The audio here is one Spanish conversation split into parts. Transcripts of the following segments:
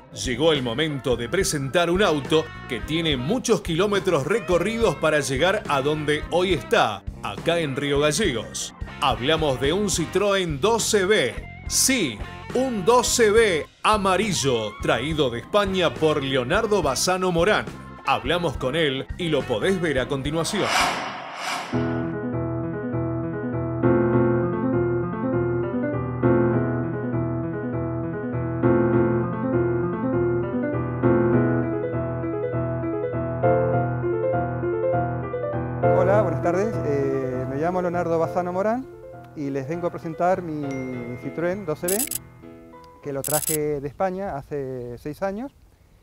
Llegó el momento de presentar un auto que tiene muchos kilómetros recorridos para llegar a donde hoy está, acá en Río Gallegos. Hablamos de un Citroën 2CV. Sí, un 2CV amarillo, traído de España por Leonardo Bassano Morán. Hablamos con él y lo podés ver a continuación. Hola, buenas tardes. Me llamo Leonardo Bassano Morán y les vengo a presentar mi Citroën 2CV, que lo traje de España hace 6 años.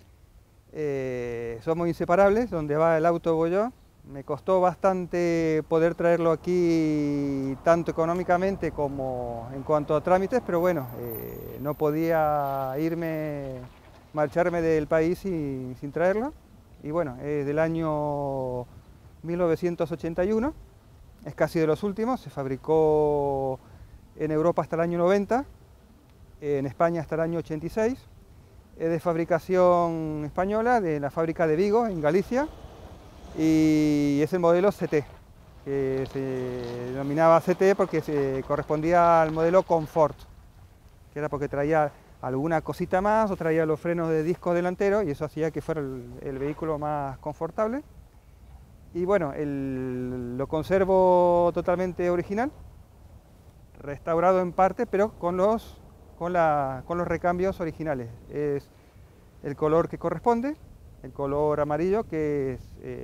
Somos inseparables, donde va el auto voy yo. Me costó bastante poder traerlo aquí, tanto económicamente como en cuanto a trámites, pero bueno, no podía marcharme del país sin traerlo. Y bueno, es del año 1981, es casi de los últimos, se fabricó en Europa hasta el año 90, en España hasta el año 86, es de fabricación española, de la fábrica de Vigo, en Galicia, y es el modelo CT, que se denominaba CT porque se correspondía al modelo Comfort, que era porque traía alguna cosita más o traía los frenos de disco delantero y eso hacía que fuera el vehículo más confortable. Y bueno, lo conservo totalmente original, restaurado en parte, pero con los recambios originales. Es el color que corresponde, el color amarillo, que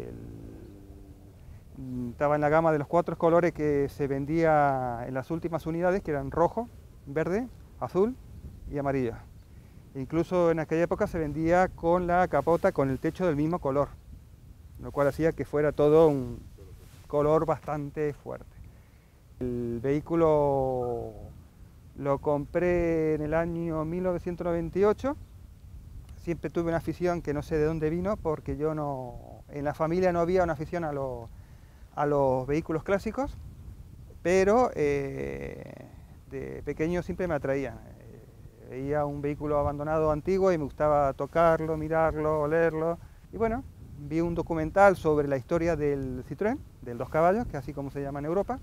estaba en la gama de los 4 colores que se vendía en las últimas unidades, que eran rojo, verde, azul y amarillo. Incluso en aquella época se vendía con la capota, con el techo del mismo color, lo cual hacía que fuera todo un color bastante fuerte. El vehículo lo compré en el año 1998. Siempre tuve una afición que no sé de dónde vino, porque en la familia no había una afición a los vehículos clásicos, pero de pequeño siempre me atraían. Veía un vehículo abandonado antiguo y me gustaba tocarlo, mirarlo, olerlo. Y bueno, vi un documental sobre la historia del Citroën, del 2 caballos, que es así como se llama en Europa,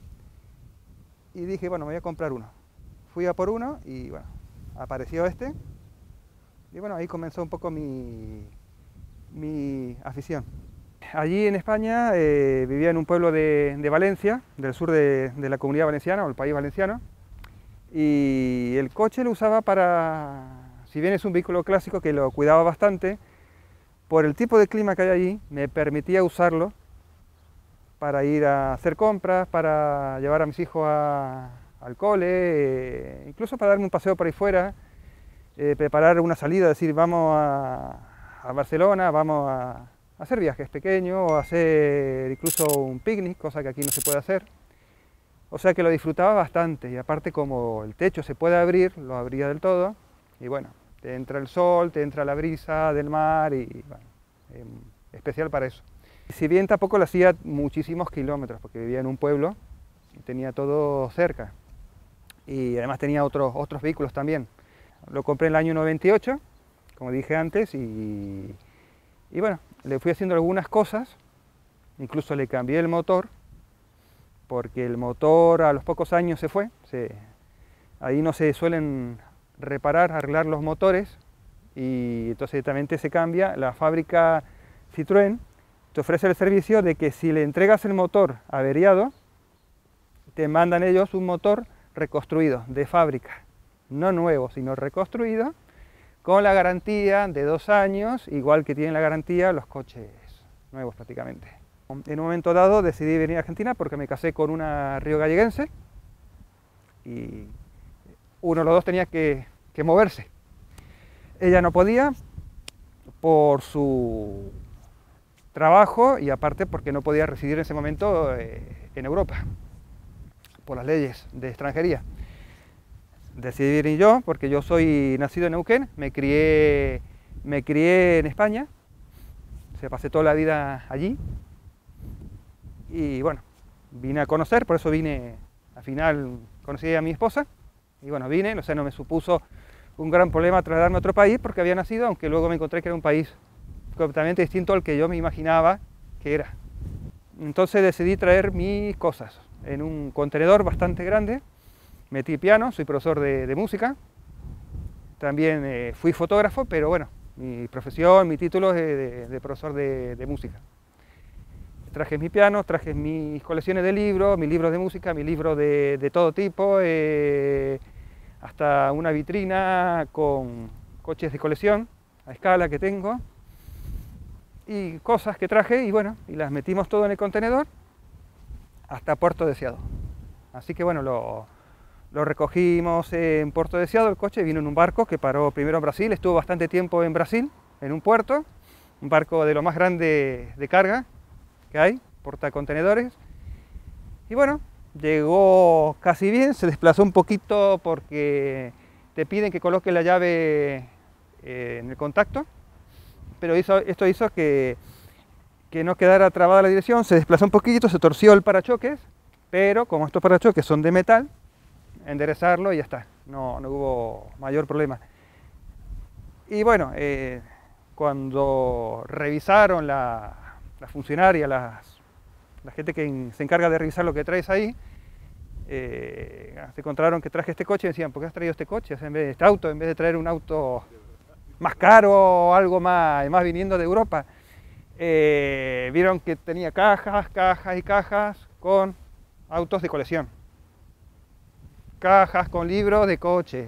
y dije, bueno, me voy a comprar uno. Fui a por uno y bueno, apareció este, y bueno, ahí comenzó un poco mi afición. Allí en España vivía en un pueblo de Valencia, del sur de la Comunidad Valenciana, o el país valenciano, y el coche lo usaba si bien es un vehículo clásico que lo cuidaba bastante, por el tipo de clima que hay allí, me permitía usarlo para ir a hacer compras, para llevar a mis hijos al cole, incluso para darme un paseo por ahí fuera, preparar una salida, decir vamos a Barcelona, vamos a hacer viajes pequeños o hacer incluso un picnic, cosa que aquí no se puede hacer. O sea que lo disfrutaba bastante y aparte como el techo se puede abrir, lo abría del todo y bueno, te entra el sol, te entra la brisa del mar y bueno, especial para eso. Si bien tampoco lo hacía muchísimos kilómetros, porque vivía en un pueblo y tenía todo cerca. Y además tenía otros vehículos también. Lo compré en el año 98, como dije antes, y bueno, le fui haciendo algunas cosas, incluso le cambié el motor, porque el motor a los pocos años se fue. Ahí no se suelen arreglar los motores, y entonces directamente se cambia. La fábrica Citroën te ofrece el servicio de que si le entregas el motor averiado, te mandan ellos un motor reconstruido de fábrica, no nuevo, sino reconstruido, con la garantía de 2 años, igual que tienen la garantía los coches nuevos prácticamente. En un momento dado decidí venir a Argentina porque me casé con una riogalleguense y uno de los dos tenía que moverse. Ella no podía por su trabajo y aparte porque no podía residir en ese momento en Europa, por las leyes de extranjería. Decidí venir yo porque yo soy nacido en Neuquén, me crié en España, pasé toda la vida allí y bueno, vine a conocer, por eso vine, al final conocí a mi esposa y bueno, vine, o sea, no me supuso un gran problema trasladarme a otro país porque había nacido, aunque luego me encontré que era un país completamente distinto al que yo me imaginaba que era. Entonces decidí traer mis cosas en un contenedor bastante grande. Metí piano, soy profesor de música, también fui fotógrafo, pero bueno, mi profesión, mi título es de profesor de música. Traje mi piano, traje mis colecciones de libros, mis libros de música, mis libros de todo tipo, hasta una vitrina con coches de colección a escala que tengo, y cosas que traje, y bueno, y las metimos todo en el contenedor hasta Puerto Deseado. Así que bueno, lo recogimos en Puerto Deseado, el coche vino en un barco que paró primero en Brasil, estuvo bastante tiempo en Brasil, en un puerto, un barco de lo más grande de carga que hay, portacontenedores, y bueno, llegó casi bien, se desplazó un poquito porque te piden que coloques la llave en el contacto, pero esto hizo que no quedara trabada la dirección, se desplazó un poquito, se torció el parachoques, pero como estos parachoques son de metal, enderezarlo y ya está, no hubo mayor problema. Y bueno, cuando revisaron la funcionaria, la gente que se encarga de revisar lo que traes ahí, se encontraron que traje este coche y decían, ¿por qué has traído este coche? O sea, en vez de este auto, en vez de traer un auto más caro o algo más viniendo de Europa. Vieron que tenía cajas y cajas con autos de colección. Cajas con libros de coches.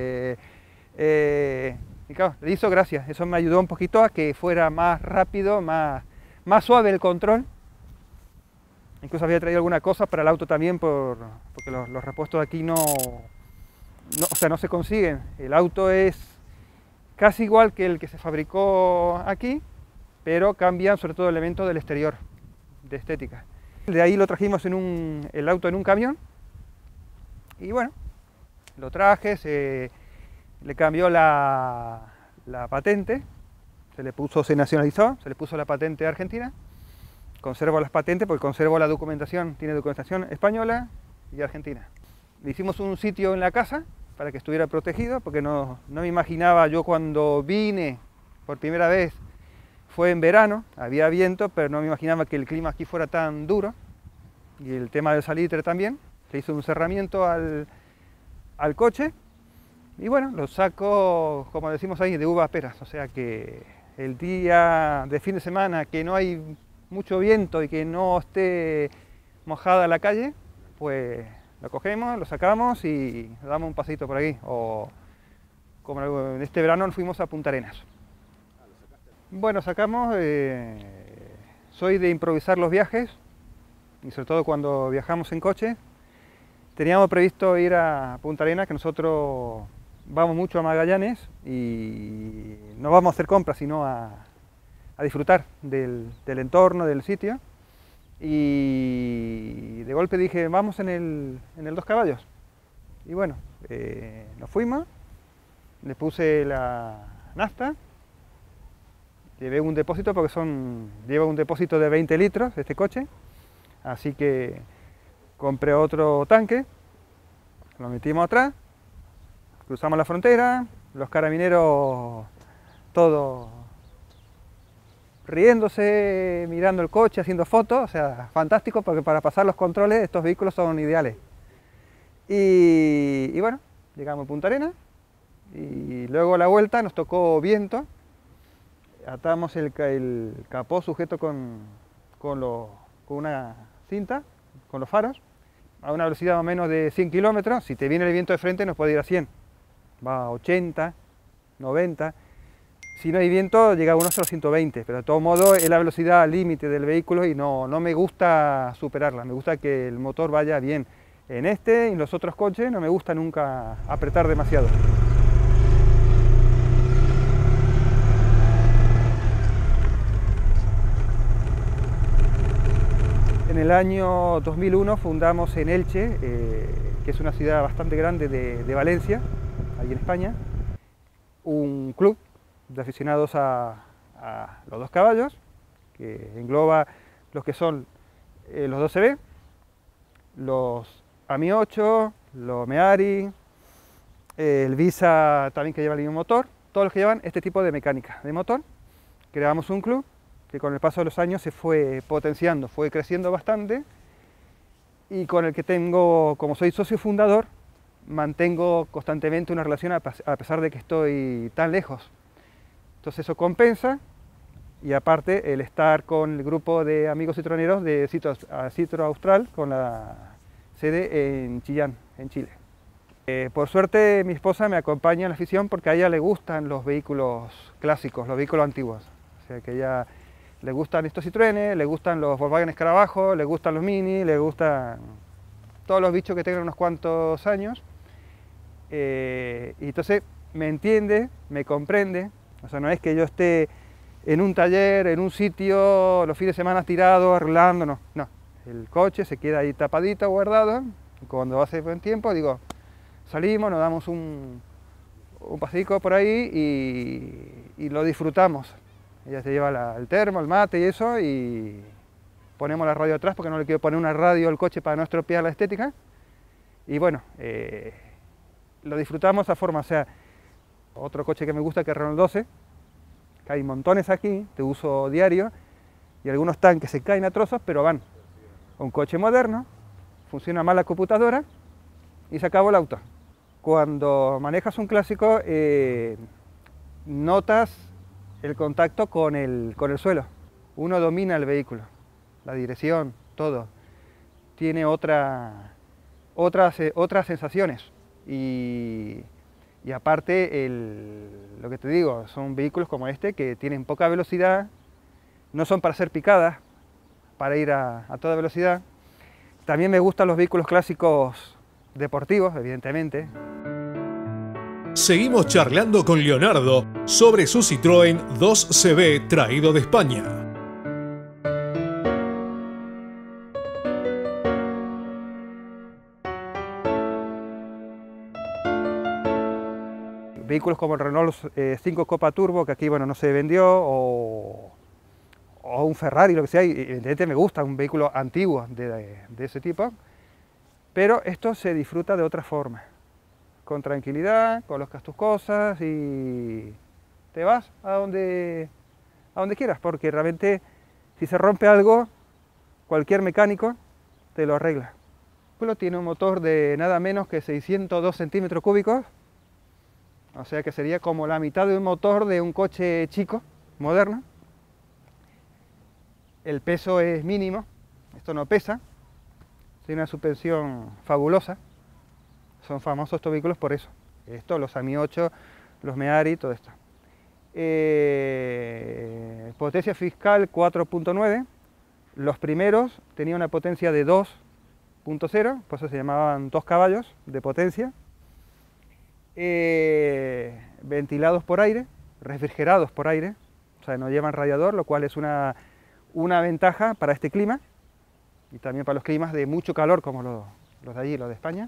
Y claro, le hizo gracia. Eso me ayudó un poquito a que fuera más rápido, más suave el control. Incluso había traído alguna cosa para el auto también, porque los repuestos de aquí no se consiguen. El auto es casi igual que el que se fabricó aquí, pero cambian sobre todo elementos del exterior, de estética. De ahí lo trajimos el auto en un camión, y bueno, lo traje, se le cambió la patente, se nacionalizó, se le puso la patente argentina. Conservo las patentes porque conservo la documentación, tiene documentación española y argentina. Le hicimos un sitio en la casa para que estuviera protegido, porque no me imaginaba, yo cuando vine por primera vez fue en verano, había viento, pero no me imaginaba que el clima aquí fuera tan duro, y el tema del salitre también. Le hice un cerramiento al coche, y bueno, lo saco, como decimos ahí, de uvas peras, o sea que el día de fin de semana que no hay mucho viento y que no esté mojada la calle, pues lo cogemos, lo sacamos y damos un pasito por aquí. O como en este verano nos fuimos a Punta Arenas. Bueno, sacamos, soy de improvisar los viajes, y sobre todo cuando viajamos en coche. Teníamos previsto ir a Punta Arenas, que nosotros vamos mucho a Magallanes y no vamos a hacer compras, sino a disfrutar del entorno, del sitio. Y de golpe dije, vamos en el Dos Caballos. Y bueno, nos fuimos, le puse la nafta, llevé un depósito porque lleva un depósito de 20 litros este coche, así que compré otro tanque, lo metimos atrás, cruzamos la frontera, los carabineros todos riéndose, mirando el coche, haciendo fotos, o sea, fantástico, porque para pasar los controles estos vehículos son ideales. Y bueno, llegamos a Punta Arenas, y luego a la vuelta nos tocó viento, atamos el capó sujeto con una cinta, con los faros, a una velocidad más o menos de 100 kilómetros. Si te viene el viento de frente nos puede ir a 100, va a 80, 90, si no hay viento llega a unos 120, pero de todo modo es la velocidad límite del vehículo y no me gusta superarla, me gusta que el motor vaya bien. En este y en los otros coches no me gusta nunca apretar demasiado. En el año 2001 fundamos en Elche, que es una ciudad bastante grande de Valencia, ahí en España, un club de aficionados a los dos caballos, que engloba los que son los 12B, los AMI 8, los Meari, el Visa también que lleva el mismo motor, todos los que llevan este tipo de mecánica de motor. Creamos un club que con el paso de los años se fue potenciando, fue creciendo bastante, y con el que tengo, como soy socio fundador, mantengo constantemente una relación a pesar de que estoy tan lejos. Entonces eso compensa, y aparte el estar con el grupo de amigos citroneros de Citro Austral, con la sede en Chillán, en Chile. Por suerte mi esposa me acompaña en la afición porque a ella le gustan los vehículos clásicos, los vehículos antiguos. O sea que a ella le gustan estos Citroënes, le gustan los Volkswagen Escarabajo, le gustan los Mini, le gustan todos los bichos que tengan unos cuantos años. Y entonces me entiende, me comprende. O sea, no es que yo esté en un taller, en un sitio, los fines de semana tirado, arreglando, no. No, el coche se queda ahí tapadito, guardado. Y cuando hace buen tiempo, digo, salimos, nos damos un paseico por ahí y lo disfrutamos. Ella se lleva el termo, el mate y eso, y ponemos la radio atrás porque no le quiero poner una radio al coche para no estropear la estética. Y bueno, lo disfrutamos a forma. O sea, otro coche que me gusta que es Renault 12, que hay montones aquí, de uso diario, y algunos tanques se caen a trozos, pero van. Un coche moderno, funciona mal la computadora y se acabó el auto. Cuando manejas un clásico, notas el contacto con el suelo. Uno domina el vehículo, la dirección, todo. Tiene otras sensaciones. Y aparte, lo que te digo, son vehículos como este que tienen poca velocidad, no son para ser picadas, para ir a toda velocidad. También me gustan los vehículos clásicos deportivos, evidentemente. Seguimos charlando con Leonardo sobre su Citroën 2CV traído de España. Vehículos como el Renault 5 Copa Turbo, que aquí bueno, no se vendió, o un Ferrari, lo que sea, y evidentemente me gusta un vehículo antiguo de ese tipo, pero esto se disfruta de otra forma. Con tranquilidad, colocas tus cosas y te vas a donde quieras, porque realmente si se rompe algo, cualquier mecánico te lo arregla. Tiene un motor de nada menos que 602 centímetros cúbicos, o sea que sería como la mitad de un motor de un coche chico, moderno. El peso es mínimo, esto no pesa, tiene una suspensión fabulosa. Son famosos estos vehículos por eso. Esto, los AMI 8, los Meari, todo esto. Potencia fiscal 4.9. Los primeros tenían una potencia de 2.0, por eso se llamaban 2 caballos de potencia. Ventilados por aire, refrigerados por aire, o sea, no llevan radiador, lo cual es una ventaja para este clima y también para los climas de mucho calor como los de allí, los de España.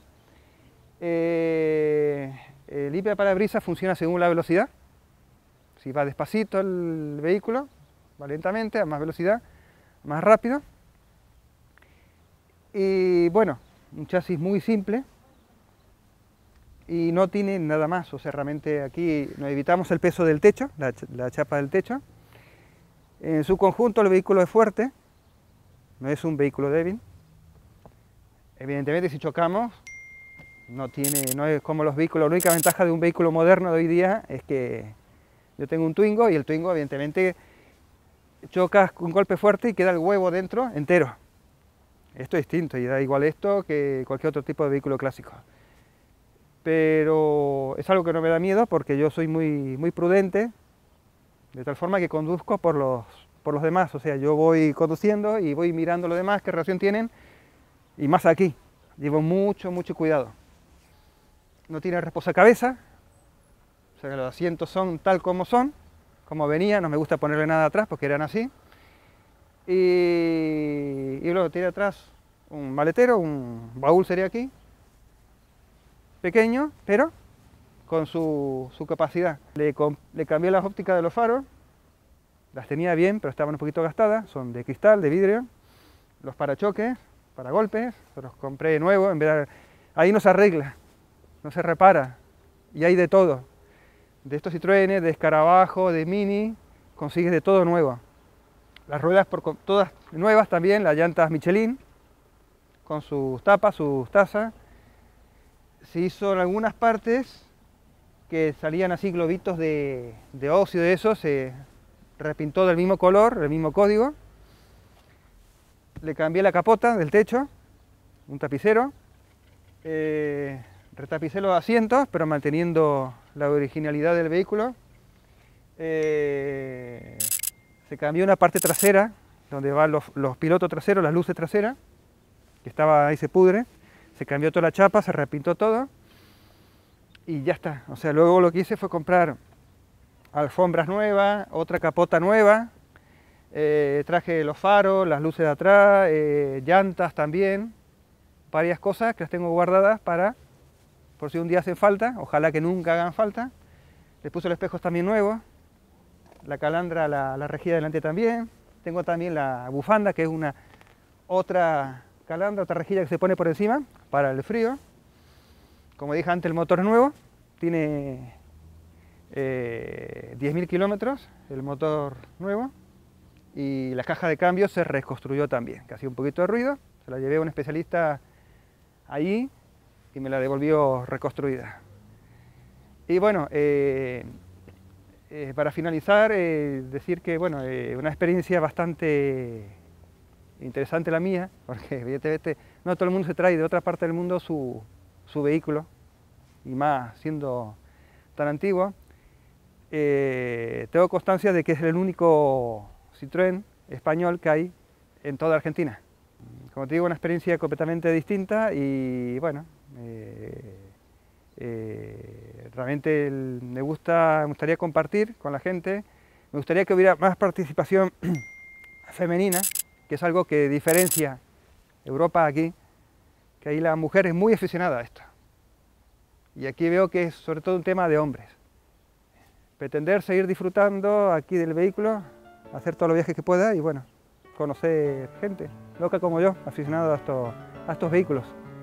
El limpiaparabrisas funciona según la velocidad. Si va despacito el vehículo, va lentamente, a más velocidad, más rápido. Y bueno, un chasis muy simple y no tiene nada más. O sea, realmente aquí nos evitamos el peso del techo, la chapa del techo. En su conjunto el vehículo es fuerte, no es un vehículo débil. Evidentemente si chocamos, no es como los vehículos. La única ventaja de un vehículo moderno de hoy día es que yo tengo un Twingo y el Twingo evidentemente chocas con un golpe fuerte y queda el huevo dentro entero. Esto es distinto y da igual esto que cualquier otro tipo de vehículo clásico. Pero es algo que no me da miedo porque yo soy muy prudente, de tal forma que conduzco por los demás. O sea, yo voy conduciendo y voy mirando lo demás, qué reacción tienen, y más aquí. Llevo mucho cuidado. No tiene reposacabezas, o sea que los asientos son tal como son, como venía, no me gusta ponerle nada atrás porque eran así. Y luego tiene atrás un maletero, un baúl sería aquí, pequeño, pero con su capacidad. Le cambié las ópticas de los faros, las tenía bien, pero estaban un poquito gastadas, son de cristal, de vidrio. Los parachoques, paragolpes, los compré nuevos, ahí no se arregla, no se repara, y hay de todo. De estos Citroën, de escarabajo, de Mini, consigues de todo nuevo. Las ruedas todas nuevas también, las llantas Michelin, con sus tapas, sus tazas. Se hizo en algunas partes que salían así globitos de óxido de eso, se repintó del mismo color, del mismo código. Le cambié la capota del techo, un tapicero. Retapicé los asientos, pero manteniendo la originalidad del vehículo. Se cambió una parte trasera, donde van los pilotos traseros, las luces traseras, que estaba ahí, se pudre. Se cambió toda la chapa, se repintó todo y ya está. O sea, luego lo que hice fue comprar alfombras nuevas, otra capota nueva, traje los faros, las luces de atrás, llantas también, varias cosas que las tengo guardadas para, por si un día hacen falta, ojalá que nunca hagan falta. Le puse los espejos también nuevos, la calandra, la rejilla delante también. Tengo también la bufanda, que es otra calandra, otra rejilla que se pone por encima para el frío. Como dije antes, el motor es nuevo, tiene 10.000 kilómetros, el motor nuevo, y la caja de cambio se reconstruyó también, que hacía un poquito de ruido. Se la llevé a un especialista allí y me la devolvió reconstruida. Y bueno, para finalizar, decir que bueno, una experiencia bastante interesante la mía, porque evidentemente no todo el mundo se trae de otra parte del mundo su vehículo, y más siendo tan antiguo. Tengo constancia de que es el único Citroën español que hay en toda Argentina. Como te digo, una experiencia completamente distinta y bueno, realmente me gustaría compartir con la gente. Me gustaría que hubiera más participación femenina, que es algo que diferencia Europa aquí, que ahí la mujer es muy aficionada a esto. Y aquí veo que es sobre todo un tema de hombres. Pretender seguir disfrutando aquí del vehículo, hacer todos los viajes que pueda y bueno, conocer gente loca como yo, aficionado a estos vehículos.